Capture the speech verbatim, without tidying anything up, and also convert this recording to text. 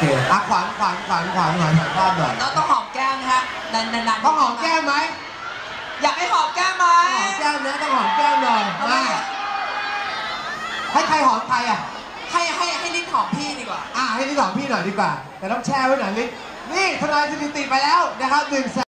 เคอ่ะขวานขวานขวานขวานขวานถ่ายภาพหน่อยต้องต้องหอมแก้มนะฮะนานๆต้องหอมแก้มไหมอยากให้หอมแก้มไหมหอมแก้มนะต้องหอมแก้มหน่อยมาให้ใครหอมใครอ่ะให้ให้ให้ลิ้นหอมพี่ดีกว่าอ่ะให้ลิ้นหอมพี่หน่อยดีกว่าแต่ต้องแช่ไว้หน่อยลิ้นนี่ทนายสถิติไปแล้วนะครับหนึ่ง